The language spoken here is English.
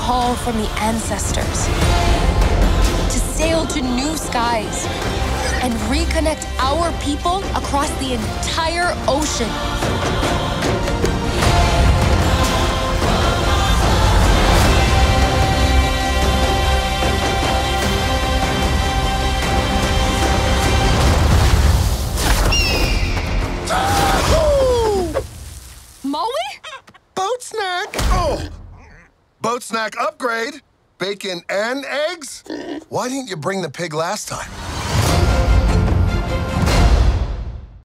call from the ancestors to sail to new skies and reconnect our people across the entire ocean. Maui? Boat snack! Oh! Boat snack upgrade. Bacon and eggs? Why didn't you bring the pig last time?